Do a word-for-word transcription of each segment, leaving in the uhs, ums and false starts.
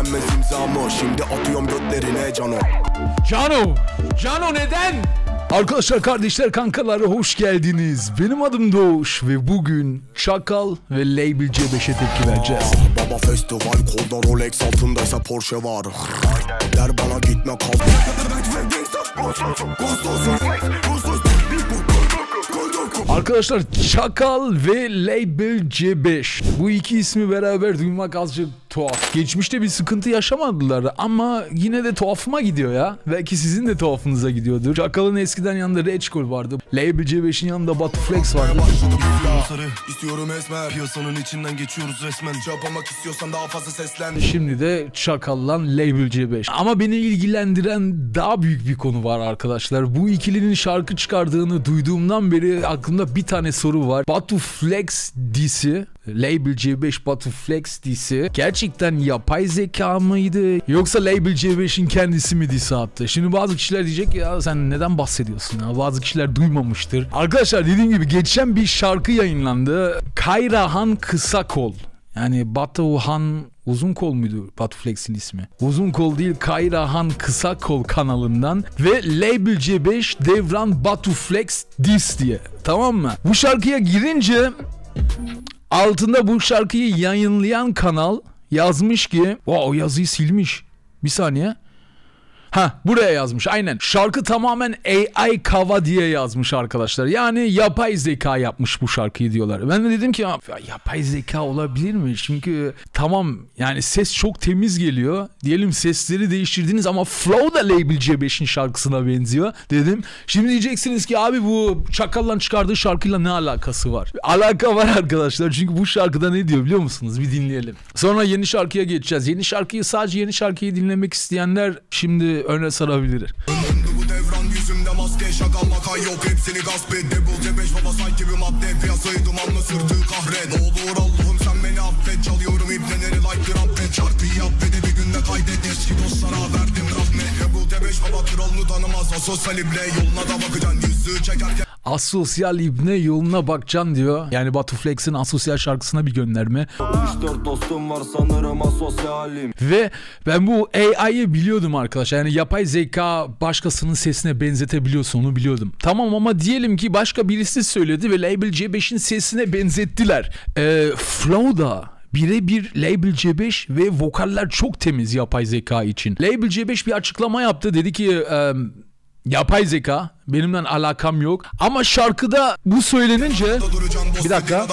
beğenmez imzamı. Şimdi atıyorum götlerine Cano. Cano! Cano neden? Arkadaşlar, kardeşler, kankalar, hoş geldiniz. Benim adım Doğuş ve bugün Çakal ve Label C beşe tepki vereceğiz. Baba festival, kolda Rolex, altındaysa Porsche var. Der bana gitme kal. Arkadaşlar, Çakal ve Label C beş. Bu iki ismi beraber duymak azıcık tuhaf. Geçmişte bir sıkıntı yaşamadılar ama yine de tuhafıma gidiyor ya. Belki sizin de tuhafınıza gidiyordur. Çakal'ın eskiden yanında Reçkol vardı. Label C beşin yanında Batuflex vardı. İstiyorum esmer. Piyasanın içinden geçiyoruz resmen. Yapmak istiyorsan daha fazla seslen. Şimdi de Çakal'la Label C beş. Ama beni ilgilendiren daha büyük bir konu var arkadaşlar. Bu ikilinin şarkı çıkardığını duyduğumdan beri aklımda bir tane soru var. Batuflex disi, Label C beş Batuflex disi gerçekten yapay zeka mıydı? Yoksa Label C beşin kendisi mi disi attı? Şimdi bazı kişiler diyecek ya sen neden bahsediyorsun ya? Bazı kişiler duymamıştır. Arkadaşlar, dediğim gibi geçen bir şarkı yayınlandı. Kayrahan Kısakol. Yani Batuhan Uzun Kol muydu Batuflex'in ismi? Uzun Kol değil, Kayrahan Kısakol kanalından ve Label C beş Devran Batuflex Dis diye. Tamam mı? Bu şarkıya girince altında bu şarkıyı yayınlayan kanal yazmış ki, o yazıyı silmiş. Bir saniye. Ha, buraya yazmış aynen. Şarkı tamamen A I cover diye yazmış arkadaşlar. Yani yapay zeka yapmış bu şarkıyı diyorlar. Ben de dedim ki ya, yapay zeka olabilir mi? Çünkü tamam yani ses çok temiz geliyor. Diyelim sesleri değiştirdiniz ama flow da Label C beşin şarkısına benziyor dedim. Şimdi diyeceksiniz ki abi bu Çakal'la çıkardığı şarkıyla ne alakası var? Alaka var arkadaşlar. Çünkü bu şarkıda ne diyor biliyor musunuz? Bir dinleyelim. Sonra yeni şarkıya geçeceğiz. Yeni şarkıyı sadece yeni şarkıyı dinlemek isteyenler şimdi öne sarabilir. Bu devran yüzümde maske, şaka maka yok, hepsini gasp et. Label C beş baba sanki bir madde, piyasayı dumanla sırtı kahret. Ne olur Allah'ım sen beni affet, çalıyorum ibneleri like trumpet. Şarkıyı yap ve de bir günde kaydet, eski dostlara verdim rahmet. Label C beş baba kralını tanımaz, asosyal ibre yoluna da bakacaksın, yüzüğü çekerken. Asosyal ibne yoluna bakacaksın diyor. Yani Batuflex'in asosyal şarkısına bir gönderme. üç dört dostum var sanırım asosyalim. Ve ben bu A I'yi biliyordum arkadaşlar. Yani yapay zeka başkasının sesine benzetebiliyorsa onu biliyordum. Tamam ama diyelim ki başka birisi söyledi ve Label C beşin sesine benzettiler. Ee, Flow'da birebir Label C beş ve vokaller çok temiz yapay zeka için. Label C beş bir açıklama yaptı. Dedi ki e, yapay zeka, benimle alakam yok. Ama şarkıda bu söylenince bir dakika.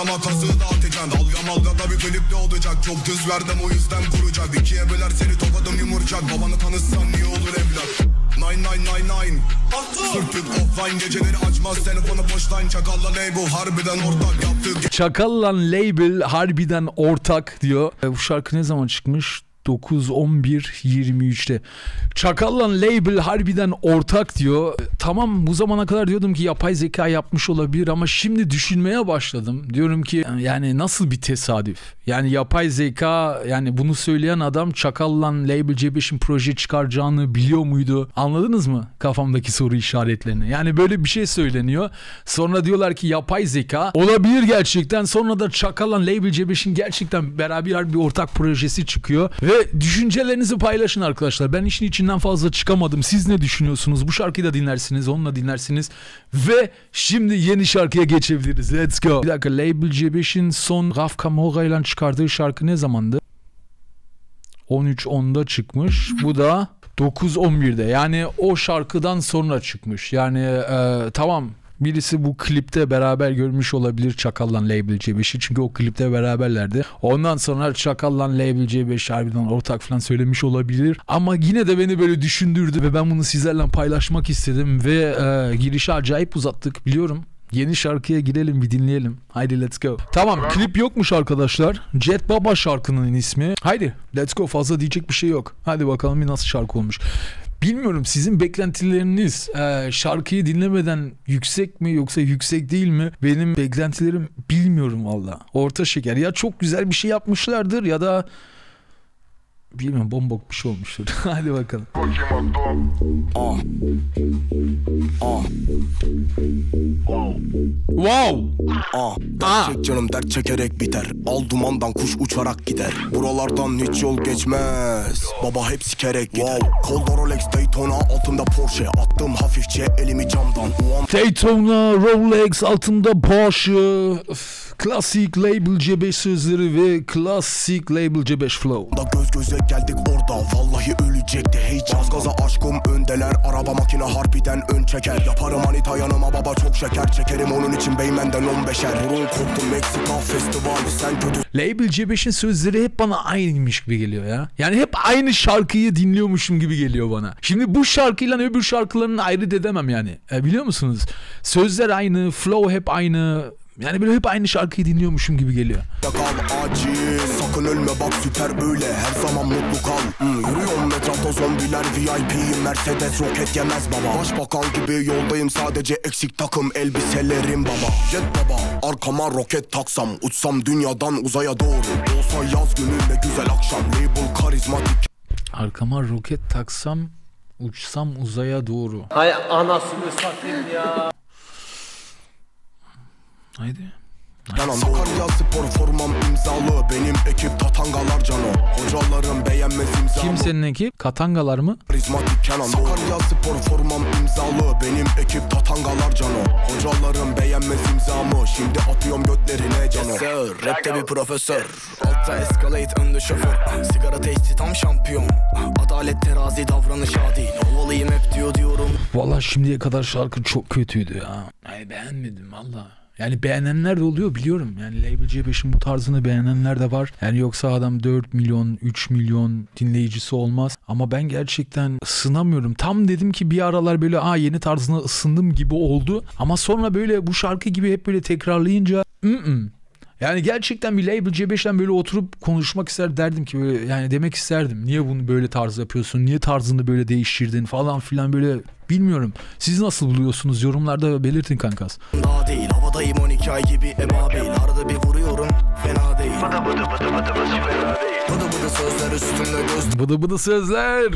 Çok düz verdim o yüzden kuracak. İkiye böler seni tokadım yumurcak. Babanı tanışsan niye olur evlat? Nine nine nine nine. Sürtük offline geceleri açmaz telefonu boştan. Çakalla label harbiden ortak yaptık. Çakalla label harbiden ortak diyor. E, bu şarkı ne zaman çıkmış? dokuz on bir yirmi üçte. Çakal'la Label harbiden ortak diyor. Tamam, bu zamana kadar diyordum ki yapay zeka yapmış olabilir ama şimdi düşünmeye başladım. Diyorum ki yani nasıl bir tesadüf? Yani yapay zeka, yani bunu söyleyen adam Çakal'la Label C beşin proje çıkaracağını biliyor muydu? Anladınız mı kafamdaki soru işaretlerini? Yani böyle bir şey söyleniyor. Sonra diyorlar ki yapay zeka olabilir gerçekten. Sonra da Çakal'la Label C beşin gerçekten beraber bir ortak projesi çıkıyor. Ve Ve düşüncelerinizi paylaşın arkadaşlar. Ben işin içinden fazla çıkamadım. Siz ne düşünüyorsunuz? Bu şarkıyı da dinlersiniz, onunla dinlersiniz. Ve şimdi yeni şarkıya geçebiliriz. Let's go. Bir dakika, Label C beşin son Raf Camora ile çıkardığı şarkı ne zamandı? on üç onda çıkmış. Bu da dokuz on birde. Yani o şarkıdan sonra çıkmış. Yani e, tamam. Birisi bu klipte beraber görmüş olabilir Çakal'la Label C beşi. Çünkü o klipte beraberlerdi. Ondan sonra Çakal'la Label C beş harbiden ortak falan söylemiş olabilir. Ama yine de beni böyle düşündürdü ve ben bunu sizlerle paylaşmak istedim. Ve e, girişi acayip uzattık biliyorum. Yeni şarkıya girelim, bir dinleyelim. Haydi let's go. Tamam, klip yokmuş arkadaşlar. Jet Baba şarkının ismi. Haydi let's go, fazla diyecek bir şey yok. Hadi bakalım bir nasıl şarkı olmuş. Bilmiyorum, sizin beklentileriniz e, şarkıyı dinlemeden yüksek mi yoksa yüksek değil mi? Benim beklentilerim bilmiyorum valla. Orta şeker. Ya çok güzel bir şey yapmışlardır ya da bilmiyorum, bombok bir şey olmuştur. Hadi bakalım. Ah. Ah. Wow. Ah. Dert çek canım, dert çekerek biter. Al dumandan kuş uçarak gider. Buralardan hiç yol geçmez. Baba hep sikerek gider. Wow. Kolda Rolex Daytona, altında Porsche. Attım hafifçe elimi camdan. Ulan... Daytona, Rolex, altında Porsche. Klasik Label C beş sözleri ve klasik Label C beş flow. Da göz göze geldik orada, vallahi ölecekti heyecan. Az gaza aşkım öndeler, araba makine harbiden ön çeker. Yaparım manita yanıma baba çok şeker. Çekerim onun için Beymen'den on beşer. Burun koptu Meksika festivali, sen kötü. Label C beşin sözleri hep bana aynıymış gibi geliyor ya. Yani hep aynı şarkıyı dinliyormuşum gibi geliyor bana. Şimdi bu şarkıyla öbür şarkılarını ayırt edemem yani. E, biliyor musunuz? Sözler aynı, flow hep aynı. Yani böyle hep aynı şarkıyı dinliyormuşum gibi geliyor. Yakal acil, sakın ölme bak süper böyle, her zaman mutlu kal. hmm, Yürüyorum etrafta zombiler, V I P'yim, Mercedes roket yemez baba. Başbakan gibi yoldayım, sadece eksik takım elbiselerim baba. Jet baba, arkama roket taksam, uçsam dünyadan uzaya doğru. Olsa yaz günü ne güzel akşam, label karizmatik. Arkama roket taksam, uçsam uzaya doğru. Hay anasını satayım ya. Haydi. Sakarya spor formam imzalı, benim ekip tatangalar cano. Hocalarım beğenmez imzamı. Kimsenin ekip? Katangalar mı? Karizmatik Kenan. Sakarya spor formam imzalı, benim ekip tatangalar cano. Hocalarım beğenmez imzamı, şimdi atıyorum götlerine cano. Yes sir, rapte bir profesör. Altta escalate, önde şoför. Sigara teşhisi tam şampiyon. Adalet terazi, davranış adil. Havalıyım hep diyor diyorum. Valla şimdiye kadar şarkı çok kötüydü ya. Ay beğenmedim valla. Yani beğenenler de oluyor biliyorum. Yani Label C beşin bu tarzını beğenenler de var. Yani yoksa adam dört milyon, üç milyon dinleyicisi olmaz. Ama ben gerçekten ısınamıyorum. Tam dedim ki bir aralar böyle aa yeni tarzına ısındım gibi oldu. Ama sonra böyle bu şarkı gibi hep böyle tekrarlayınca ı-ı. Yani gerçekten bir Label C beşten böyle oturup konuşmak ister, derdim ki böyle, yani demek isterdim. Niye bunu böyle tarz yapıyorsun? Niye tarzını böyle değiştirdin falan filan, böyle bilmiyorum. Siz nasıl buluyorsunuz? Yorumlarda belirtin kankas. Daha değil, havadayım on iki ay gibi ebabil. Arada bir vuruyorum, fena değil. Bıdı bıdı bıdı bıdı bıdı fena değil. Bıdı bıdı sözler üstümde göz. Bıdı bıdı sözler.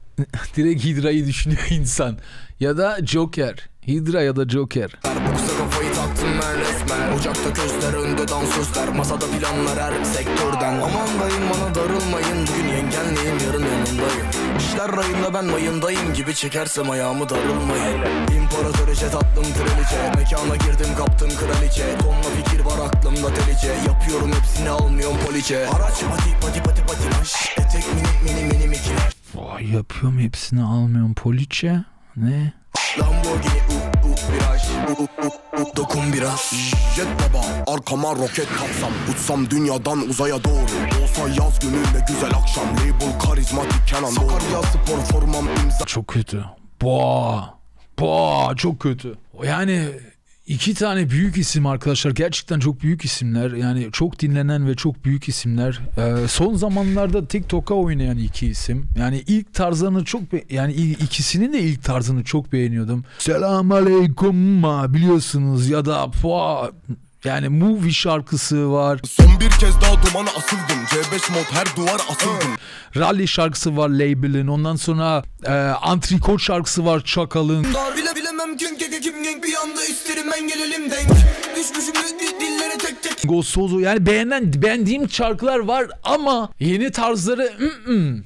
Direkt Hidra'yı düşünüyor insan. Ya da Joker. Hidra ya da Joker. Boksa kafayı taktım ben resmen. Ocakta gözler, önde dansözler. Masada planlar her sektörden. Aman dayım bana darılmayın, bugün yengenleyim, yarın yanındayım. İşler rayında ben mayındayım gibi, çekersem ayağımı darılmayın. İmparatoriçe tatlım kraliçe, mekana girdim kaptım kraliçe. Tonla fikir var aklımda delice, yapıyorum hepsini almıyorum poliçe. Araç pati pati pati patinaj, etek mini mini mini mikiler. Vay, yapıyorum hepsini almıyorum poliçe. Ne? Lamborghini u u viraj u u u dokun biraz. Jet baba, arkama roket taksam, uçsam dünyadan uzaya doğru. Olsa yaz günü ne güzel akşam, label karizmatik Kenan. Sakarya spor formam imza. Çok kötü. Boğa. Boğa çok kötü. Yani iki tane büyük isim arkadaşlar. Gerçekten çok büyük isimler. Yani çok dinlenen ve çok büyük isimler. Ee, son zamanlarda TikTok'a oynayan iki isim. Yani ilk tarzını çok yani ikisinin de ilk tarzını çok beğeniyordum. Selamünaleyküm biliyorsunuz, ya da Boğa. Yani Movie şarkısı var. Son bir kez daha dumana asıldım. C beş mod her duvar asıldım. Rally şarkısı var Label'in. Ondan sonra e, Antrikot şarkısı var Çakal'ın. Daha bile bilemem kim keke kim genk, bir anda isterim ben gelelim denk. Düşmüşüm dillere tek tek. Gostozo, yani beğenen beğendiğim şarkılar var ama yeni tarzları ı-ı.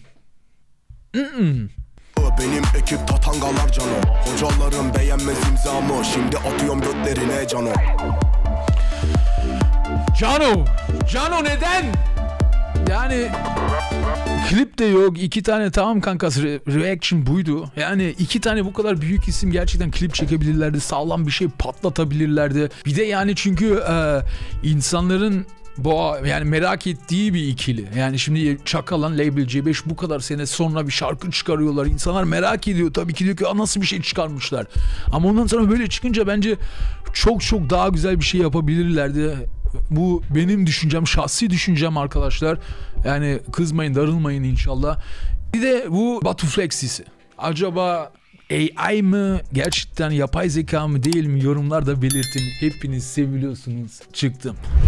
I-ı. Benim ekip tatangalar cano. Hocalarım beğenmez imzamı, şimdi atıyorum götlerine cano. Cano, Cano neden? Yani klip de yok. İki tane tamam kankas, re- reaction buydu. Yani iki tane bu kadar büyük isim gerçekten klip çekebilirlerdi. Sağlam bir şey patlatabilirlerdi. Bir de yani çünkü e, insanların bu yani merak ettiği bir ikili. Yani şimdi Çakalan, Label C beş bu kadar sene sonra bir şarkı çıkarıyorlar. İnsanlar merak ediyor tabii ki, diyor ki nasıl bir şey çıkarmışlar. Ama ondan sonra böyle çıkınca bence çok çok daha güzel bir şey yapabilirlerdi. Bu benim düşüncem, şahsi düşüncem arkadaşlar. Yani kızmayın, darılmayın inşallah. Bir de bu Batu Flex'isi. Acaba A I mı, gerçekten yapay zeka mı değil mi? Yorumlarda belirtin. Hepiniz seviliyorsunuz. Çıktım.